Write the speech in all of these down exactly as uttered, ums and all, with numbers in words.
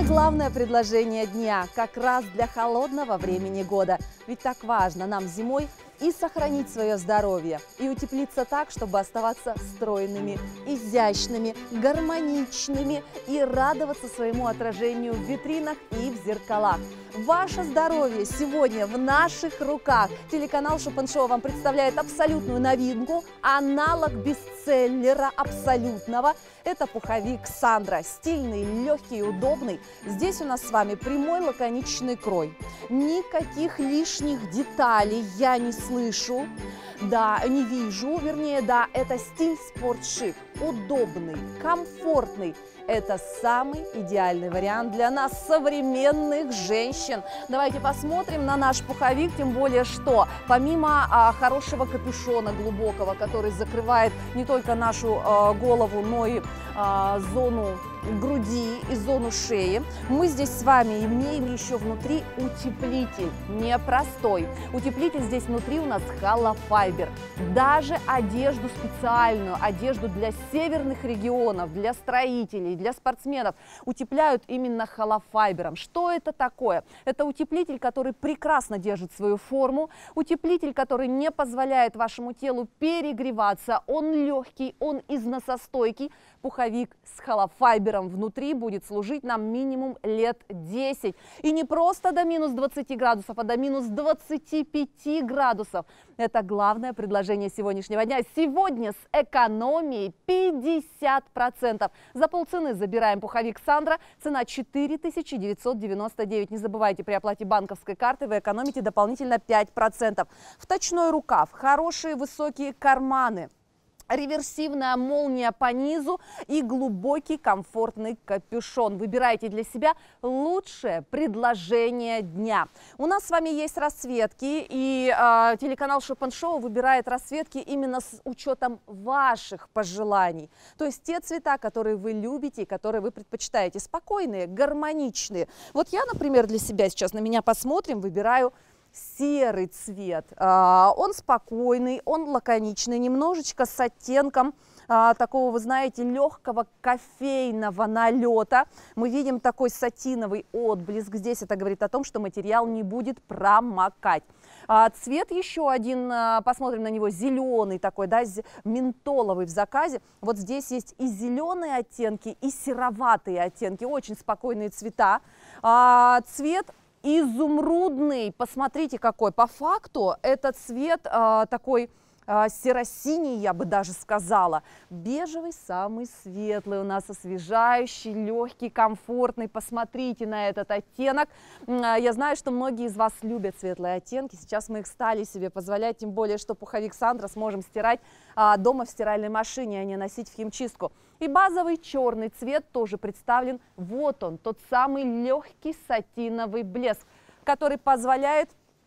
Самое главное предложение дня как раз для холодного времени года. Ведь так важно нам зимой и сохранить свое здоровье, и утеплиться так, чтобы оставаться стройными, изящными, гармоничными и радоваться своему отражению в витринах и в зеркалах. Ваше здоровье сегодня в наших руках. Телеканал Шопен Шоу вам представляет абсолютную новинку, аналог бестселлера абсолютного. Это пуховик Сандра. Стильный, легкий и удобный. Здесь у нас с вами прямой лаконичный крой. Никаких лишних деталей я не слышу, да, не вижу, вернее, да, это стиль спортшик. Удобный, комфортный. Это самый идеальный вариант для нас, современных женщин. Давайте посмотрим на наш пуховик, тем более, что помимо а, хорошего капюшона глубокого, который закрывает не только нашу а, голову, но и а, зону груди и зону шеи, мы здесь с вами имеем еще внутри утеплитель, непростой. Утеплитель здесь внутри у нас холофайбер. Даже одежду специальную, одежду для северных регионов, для строителей, для спортсменов утепляют именно холофайбером. Что это такое? Это утеплитель, который прекрасно держит свою форму, утеплитель, который не позволяет вашему телу перегреваться, он легкий, он износостойкий. Пуховик с холофайбером внутри будет служить нам минимум лет десять. И не просто до минус двадцати градусов, а до минус двадцати пяти градусов. Это главное предложение сегодняшнего дня. Сегодня с экономией пятьдесят процентов. За полцены забираем пуховик Сандра. Цена четыре тысячи девятьсот девяносто девять. Не забывайте, при оплате банковской карты вы экономите дополнительно пять процентов. Вточной рукав, хорошие высокие карманы, реверсивная молния по низу и глубокий комфортный капюшон. Выбирайте для себя лучшее предложение дня. У нас с вами есть расцветки, и э, телеканал Шопен Шоу выбирает расцветки именно с учетом ваших пожеланий. То есть те цвета, которые вы любите, которые вы предпочитаете. Спокойные, гармоничные. Вот я, например, для себя сейчас, на меня посмотрим, выбираю серый цвет. Он спокойный, он лаконичный, немножечко с оттенком а, такого, вы знаете, легкого кофейного налета. Мы видим такой сатиновый отблеск. Здесь это говорит о том, что материал не будет промокать. А, цвет еще один, а, посмотрим на него, зеленый такой, да, ментоловый в заказе. Вот здесь есть и зеленые оттенки, и сероватые оттенки, очень спокойные цвета. А, цвет изумрудный, посмотрите какой. По факту этот цвет а, такой а, серо-синий, я бы даже сказала. Бежевый самый светлый у нас, освежающий, легкий, комфортный. Посмотрите на этот оттенок. А, я знаю, что многие из вас любят светлые оттенки. Сейчас мы их стали себе позволять, тем более, что пуховик Сандра сможем стирать а, дома в стиральной машине, а не носить в химчистку. И базовый черный цвет тоже представлен. Вот он, тот самый легкий сатиновый блеск, который позволяет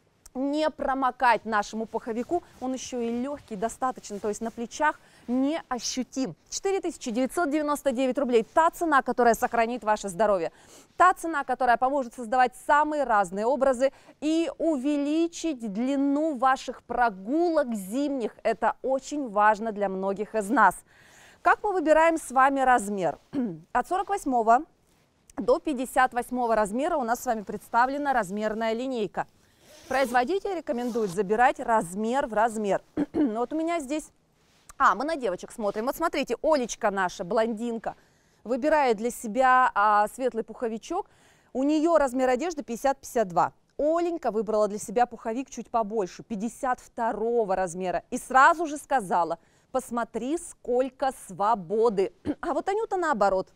не промокать нашему пуховику. Он еще и легкий достаточно, то есть на плечах не ощутим. четыре тысячи девятьсот девяносто девять рублей. Та цена, которая сохранит ваше здоровье. Та цена, которая поможет создавать самые разные образы и увеличить длину ваших прогулок зимних. Это очень важно для многих из нас. Как мы выбираем с вами размер? От сорок восьмого до пятьдесят восьмого размера у нас с вами представлена размерная линейка. Производитель рекомендует забирать размер в размер. Вот у меня здесь... А, мы на девочек смотрим. Вот смотрите, Олечка наша, блондинка, выбирает для себя а, светлый пуховичок. У нее размер одежды пятьдесят пятьдесят два. Оленька выбрала для себя пуховик чуть побольше, пятьдесят второго размера. И сразу же сказала: посмотри, сколько свободы. А вот Анюта наоборот.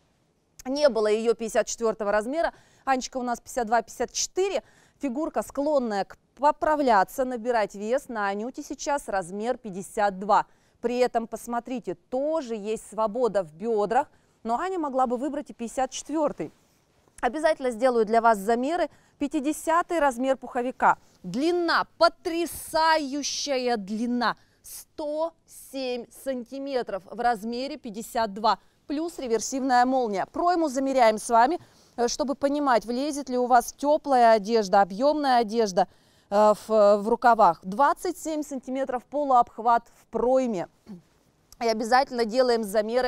Не было ее пятьдесят четвёртого размера. Анечка у нас пятьдесят два пятьдесят четыре. Фигурка склонная к поправляться, набирать вес. На Анюте сейчас размер пятьдесят два. При этом, посмотрите, тоже есть свобода в бедрах. Но Аня могла бы выбрать и пятьдесят четвёртый. Обязательно сделаю для вас замеры. пятидесятый размер пуховика. Длина, потрясающая длина. сто семь сантиметров в размере пятьдесят два. Плюс реверсивная молния. Пройму замеряем с вами, чтобы понимать, влезет ли у вас теплая одежда, объемная одежда э, в, в рукавах. двадцать семь сантиметров полуобхват в пройме. И обязательно делаем замеры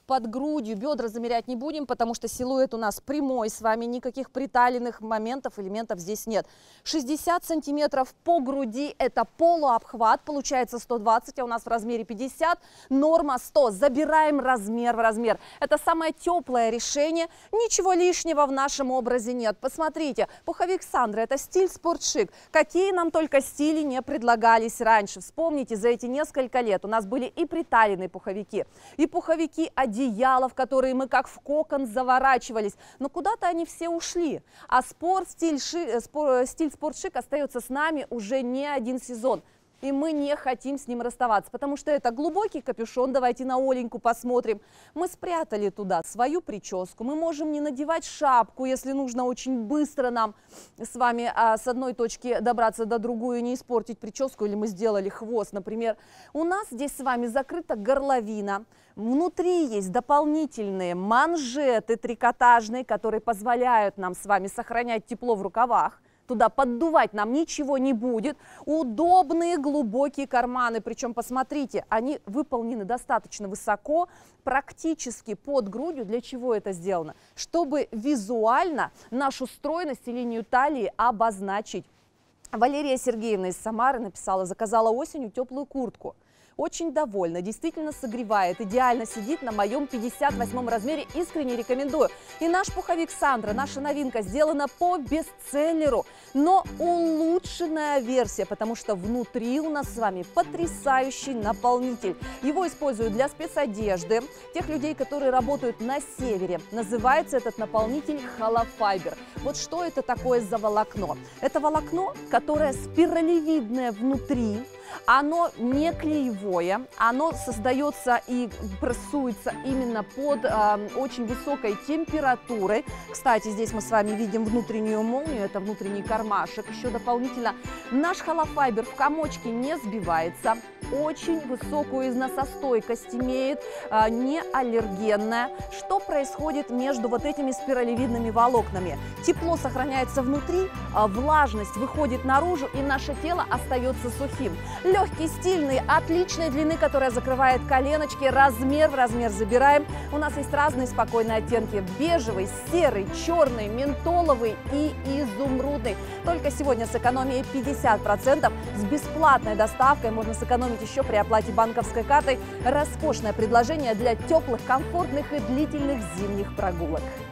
под грудью. Бедра замерять не будем, потому что силуэт у нас прямой с вами, никаких приталенных моментов, элементов здесь нет. шестьдесят сантиметров по груди – это полуобхват, получается сто двадцать, а у нас в размере пятьдесят, норма сто. Забираем размер в размер. Это самое теплое решение, ничего лишнего в нашем образе нет. Посмотрите, пуховик Сандра – это стиль спортшик. Какие нам только стили не предлагались раньше. Вспомните, за эти несколько лет у нас были и приталенные пуховики, и пуховики одеяла, в которые мы как в кокон заворачивались. Но куда-то они все ушли. А спорт, стиль, ши, спор, стиль спортшик остается с нами уже не один сезон. И мы не хотим с ним расставаться, потому что это глубокий капюшон. Давайте на Оленьку посмотрим. Мы спрятали туда свою прическу. Мы можем не надевать шапку, если нужно очень быстро нам с вами а, с одной точки добраться до другой и не испортить прическу. Или мы сделали хвост, например. У нас здесь с вами закрыта горловина. Внутри есть дополнительные манжеты трикотажные, которые позволяют нам с вами сохранять тепло в рукавах. Туда поддувать нам ничего не будет. Удобные глубокие карманы. Причем, посмотрите, они выполнены достаточно высоко, практически под грудью. Для чего это сделано? Чтобы визуально нашу стройность и линию талии обозначить. Валерия Сергеевна из Самары написала: заказала осенью теплую куртку. Очень довольна, действительно согревает, идеально сидит на моем пятьдесят восьмом размере, искренне рекомендую. И наш пуховик Сандра, наша новинка, сделана по бестселлеру, но улучшенная версия, потому что внутри у нас с вами потрясающий наполнитель. Его используют для спецодежды, тех людей, которые работают на севере. Называется этот наполнитель холофайбер. Вот что это такое за волокно? Это волокно, которое спиралевидное внутри. Оно не клеевое, оно создается и прессуется именно под э, очень высокой температурой. Кстати, здесь мы с вами видим внутреннюю молнию, это внутренний кармашек. Еще дополнительно наш холофайбер в комочке не сбивается, очень высокую износостойкость имеет, э, не аллергенная. Что происходит между вот этими спиралевидными волокнами? Тепло сохраняется внутри, э, влажность выходит наружу, и наше тело остается сухим. Легкий, стильный, отличной длины, которая закрывает коленочки. Размер в размер забираем. У нас есть разные спокойные оттенки. Бежевый, серый, черный, ментоловый и изумрудный. Только сегодня с экономией пятьдесят процентов. С бесплатной доставкой можно сэкономить еще при оплате банковской картой. Роскошное предложение для теплых, комфортных и длительных зимних прогулок.